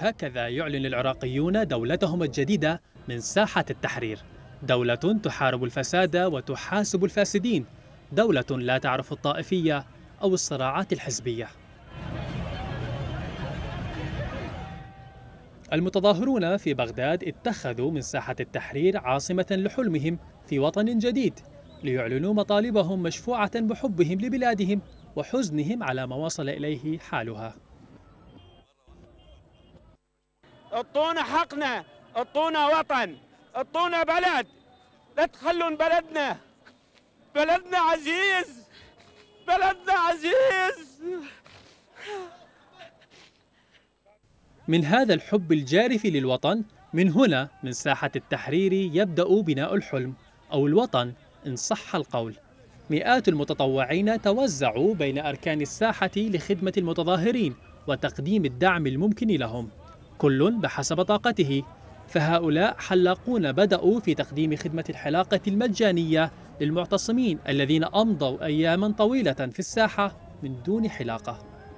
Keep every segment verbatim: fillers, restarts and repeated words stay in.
هكذا يعلن العراقيون دولتهم الجديدة من ساحة التحرير، دولة تحارب الفساد وتحاسب الفاسدين، دولة لا تعرف الطائفية أو الصراعات الحزبية. المتظاهرون في بغداد اتخذوا من ساحة التحرير عاصمة لحلمهم في وطن جديد، ليعلنوا مطالبهم مشفوعة بحبهم لبلادهم وحزنهم على ما وصل إليه حالها. اعطونا حقنا، اعطونا وطن، اعطونا بلد، لا تخلون بلدنا، بلدنا عزيز، بلدنا عزيز. من هذا الحب الجارف للوطن، من هنا من ساحة التحرير يبدأ بناء الحلم أو الوطن إن صح القول. مئات المتطوعين توزعوا بين أركان الساحة لخدمة المتظاهرين وتقديم الدعم الممكن لهم، كل بحسب طاقته. فهؤلاء حلاقون بدأوا في تقديم خدمة الحلاقة المجانية للمعتصمين الذين أمضوا أياما طويلة في الساحة من دون حلاقة.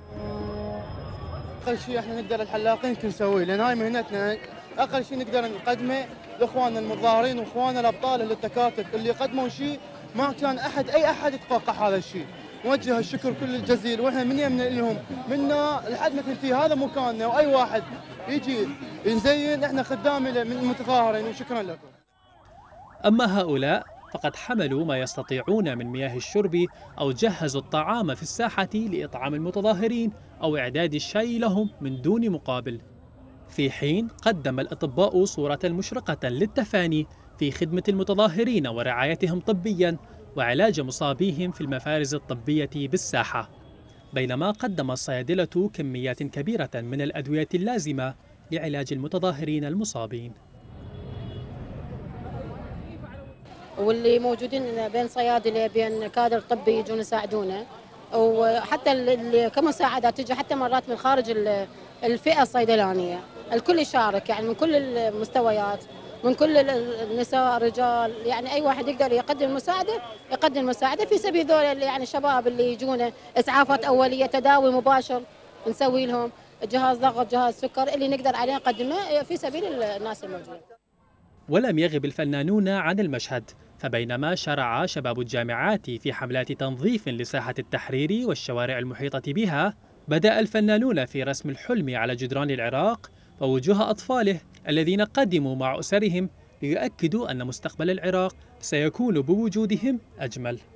اقل شيء احنا نقدر الحلاقين نسويه، لان هاي مهنتنا. اقل شيء نقدر نقدمه لاخواننا المتظاهرين واخواننا الابطال اللي التكاتك اللي قدموا شيء ما كان احد اي احد يتوقع هذا الشيء. نوجه الشكر كل الجزيل، واحنا من يمنا لهم منا لحد ما تنتهي هذا مكاننا، واي واحد يجي نزين احنا خدام من المتظاهرين، وشكرا لكم. اما هؤلاء فقد حملوا ما يستطيعون من مياه الشرب أو جهزوا الطعام في الساحة لإطعام المتظاهرين أو إعداد الشاي لهم من دون مقابل، في حين قدم الأطباء صورة مشرقة للتفاني في خدمة المتظاهرين ورعايتهم طبياً وعلاج مصابيهم في المفارز الطبية بالساحة، بينما قدم الصيادلة كميات كبيرة من الأدوية اللازمة لعلاج المتظاهرين المصابين. واللي موجودين بين صيادله بين كادر طبي يجون يساعدونا، وحتى اللي كمساعدات تجي حتى مرات من خارج الفئه الصيدلانيه. الكل يشارك يعني من كل المستويات، من كل النساء رجال، يعني اي واحد يقدر يقدم المساعده يقدم المساعده في سبيل ذول يعني الشباب اللي يجونا اسعافات اوليه، تداوي مباشر نسوي لهم، جهاز ضغط جهاز سكر، اللي نقدر عليه نقدمه في سبيل الناس الموجوده. ولم يغب الفنانون عن المشهد، فبينما شرع شباب الجامعات في حملات تنظيف لساحة التحرير والشوارع المحيطة بها، بدأ الفنانون في رسم الحلم على جدران العراق ووجوه أطفاله الذين قدموا مع أسرهم ليؤكدوا أن مستقبل العراق سيكون بوجودهم أجمل.